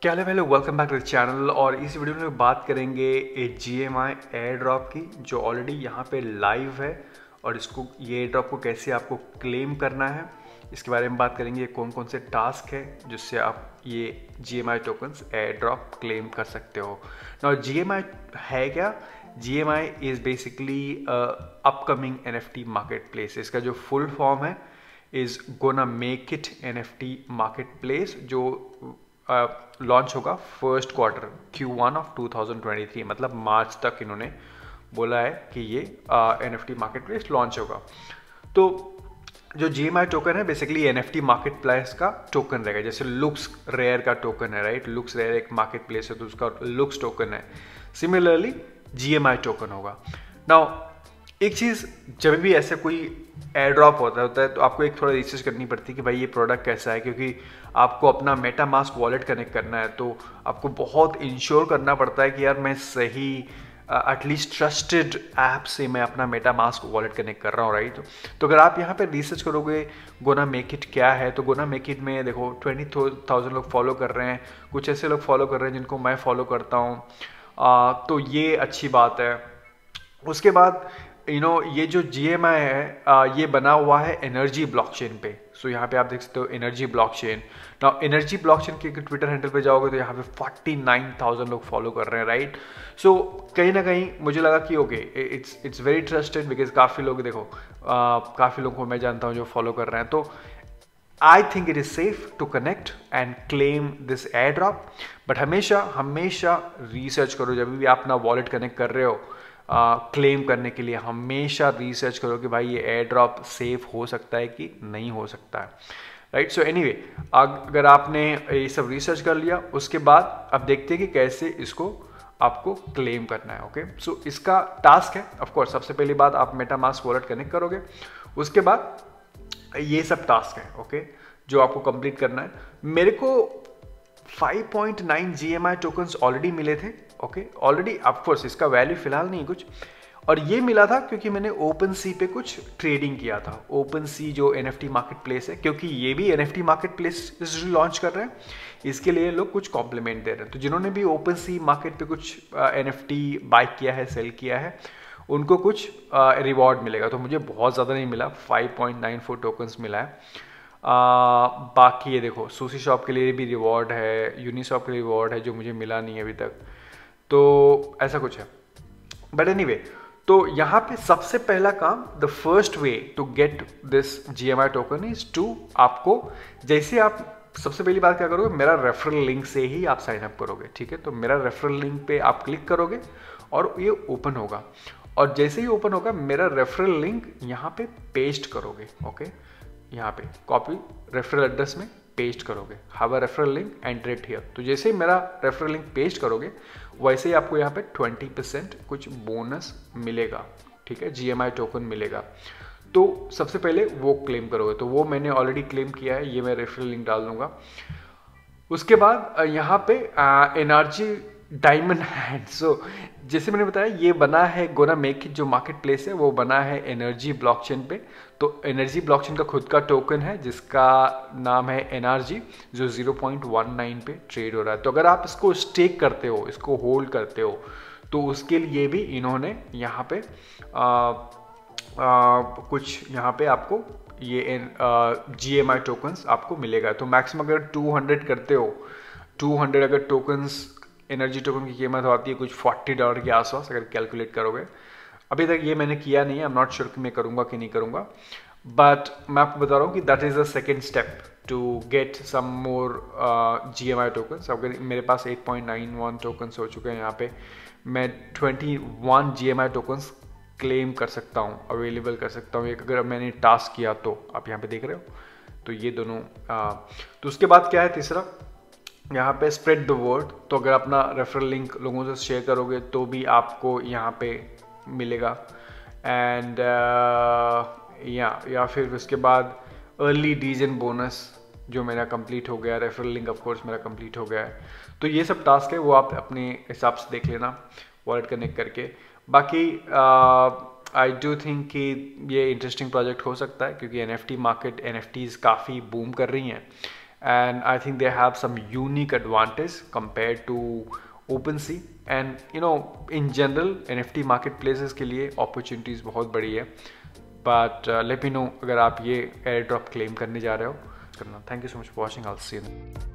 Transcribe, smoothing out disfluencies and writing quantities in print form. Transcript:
क्या हाल है hello, welcome back to the channel. और इस वीडियो में बात करेंगे एक GMI एयर ड्रॉप की जो ऑलरेडी यहाँ पे लाइव है और इसको ये एयर ड्रॉप को कैसे आपको क्लेम करना है इसके बारे में बात करेंगे। कौन कौन से टास्क है जिससे आप ये GMI tokens airdrop claim कर सकते हो। नाउ GMI है क्या? GMI is basically upcoming NFT marketplace. इसका जो फुल फॉर्म है is gonna make it NFT marketplace, जो लॉन्च होगा फर्स्ट क्वार्टर Q1 ऑफ 2023, मतलब मार्च तक इन्होंने बोला है कि ये NFT मार्केट प्लेस लॉन्च होगा। तो जो GMI टोकन है बेसिकली NFT मार्केट प्लेस का टोकन रहेगा। जैसे लुक्स रेयर का टोकन है, राइट? लुक्स रेयर एक मार्केट प्लेस है तो उसका लुक्स टोकन है। सिमिलरली GMI टोकन होगा। नाउ एक चीज़, जब भी ऐसे कोई एयर ड्रॉप होता है तो आपको एक थोड़ा रिसर्च करनी पड़ती है कि भाई ये प्रोडक्ट कैसा है, क्योंकि आपको अपना मेटामास्क वॉलेट कनेक्ट करना है तो आपको बहुत इंश्योर करना पड़ता है कि यार मैं सही एटलीस्ट ट्रस्टेड ऐप से मैं अपना मेटामास्क वॉलेट कनेक्ट कर रहा हूँ, राइट? तो अगर आप यहाँ पे रिसर्च करोगे गोना मेक इट क्या है, तो गोना मेक इट में देखो 20,000 लोग फॉलो कर रहे हैं, कुछ ऐसे लोग फॉलो कर रहे हैं जिनको मैं फॉलो करता हूँ, तो ये अच्छी बात है। उसके बाद ये जो GMI है ये बना हुआ है एनर्जी ब्लॉकचेन पे। सो यहाँ पे आप देख सकते हो energy blockchain. Now energy blockchain के ट्विटर हैंडल पे जाओगे तो यहाँ पे 49,000 लोग फॉलो कर रहे हैं, राइट? सो कहीं ना कहीं मुझे लगा कि okay it's very trusted, because काफ़ी लोग देखो काफ़ी लोगों को मैं जानता हूँ जो फॉलो कर रहे हैं। तो I think it is safe to connect and claim this airdrop. But हमेशा रिसर्च करो जब भी आप अपना वॉलेट कनेक्ट कर रहे हो। क्लेम करने के लिए हमेशा रिसर्च करो कि भाई ये एयर ड्रॉप सेफ हो सकता है कि नहीं हो सकता है, राइट? सो एनीवे, अगर आपने ये सब रिसर्च कर लिया उसके बाद अब देखते हैं कि कैसे इसको आपको क्लेम करना है। ओके, सो इसका टास्क है ऑफ कोर्स सबसे पहली बात आप मेटामास्क वॉलेट कनेक्ट करोगे, उसके बाद ये सब टास्क है ओके जो आपको कंप्लीट करना है। मेरे को 5.9 GMI टोकन्स ऑलरेडी मिले थे, ओके ऑलरेडी। ऑफकोर्स इसका वैल्यू फिलहाल नहीं कुछ, और ये मिला था क्योंकि मैंने OpenSea पे कुछ ट्रेडिंग किया था। OpenSea जो NFT मार्केट प्लेस है, क्योंकि ये भी NFT मार्केट प्लेस लॉन्च कर रहे हैं, इसके लिए लोग कुछ कॉम्प्लीमेंट दे रहे हैं। तो जिन्होंने भी OpenSea मार्केट पे कुछ NFT बाय किया है, सेल किया है, उनको कुछ रिवॉर्ड मिलेगा। तो मुझे बहुत ज़्यादा नहीं मिला, 5.94 टोकन्स मिला है। बाकी ये देखो सुशी शॉप के लिए भी रिवॉर्ड है, यूनिशॉप के लिए रिवॉर्ड है जो मुझे मिला नहीं है अभी तक, तो ऐसा कुछ है। बट एनीवे, तो यहाँ पे सबसे पहला काम, the first way to get this GMI token is to, आपको जैसे आप सबसे पहली बात क्या करोगे, मेरा रेफरल लिंक से ही आप साइन अप करोगे, ठीक है? तो मेरा रेफरल लिंक पे आप क्लिक करोगे और ये ओपन होगा, और जैसे ही ओपन होगा मेरा रेफरल लिंक यहाँ पे पेस्ट करोगे, ओके? यहाँ पे कॉपी रेफरल एड्रेस में पेस्ट करोगे, have a referral link enter here. तो जैसे ही मेरा रेफरल लिंक पेस्ट करोगे वैसे ही आपको यहाँ पे 20% कुछ बोनस मिलेगा, ठीक है? GMI टोकन मिलेगा। तो सबसे पहले वो क्लेम करोगे, तो वो मैंने ऑलरेडी क्लेम किया है, ये मैं रेफरल लिंक डाल दूंगा। उसके बाद यहाँ पे एनर्जी डायमंड हैंड। सो जैसे मैंने बताया ये बना है गोना मेक इट, जो मार्केट प्लेस है वो बना है एनर्जी ब्लॉकचेन पे। तो एनर्जी ब्लॉकचेन का खुद का टोकन है जिसका नाम है एनर्जी, जो 0.19 पे ट्रेड हो रहा है। तो अगर आप इसको स्टेक करते हो, इसको होल्ड करते हो, तो उसके लिए भी इन्होंने यहाँ पे कुछ यहाँ पे आपको ये GMI टोकन्स आपको मिलेगा। तो मैक्सिमम अगर 200 करते हो, 200 अगर टोकन्स, एनर्जी टोकन की कीमत आती है कुछ $40 के आसपास अगर कैलकुलेट करोगे। अभी तक ये मैंने किया नहीं है, आई एम नॉट श्योर कि मैं करूँगा कि नहीं करूँगा, बट मैं आपको बता रहा हूँ कि that is the second step to get some more GMI tokens. अगर मेरे पास 8.91 टोकन्स हो चुके हैं, यहाँ पे मैं 21 GMI टोकन्स क्लेम कर सकता हूँ, अवेलेबल कर सकता हूँ एक, अगर मैंने टास्क किया तो। आप यहाँ पे देख रहे हो, तो ये दोनों तो उसके बाद क्या है तीसरा, यहाँ पे स्प्रेड द वर्ड। तो अगर अपना रेफरल लिंक लोगों से शेयर करोगे तो भी आपको यहाँ पे मिलेगा। एंड या फिर उसके बाद अर्ली डीजन बोनस जो मेरा कंप्लीट हो गया, रेफरल लिंक ऑफ कोर्स मेरा कंप्लीट हो गया है। तो ये सब टास्क है वो आप अपने हिसाब से देख लेना वॉलेट कनेक्ट करके। बाकी आई डू थिंक कि ये इंटरेस्टिंग प्रोजेक्ट हो सकता है, क्योंकि NFT मार्केट, NFTs काफ़ी बूम कर रही हैं and I think they have some unique advantage compared to OpenSea, and in general NFT marketplaces के लिए opportunities बहुत बड़ी है, but let me know अगर आप ये airdrop claim करने जा रहे हो करना. Thank you so much for watching. I'll see you.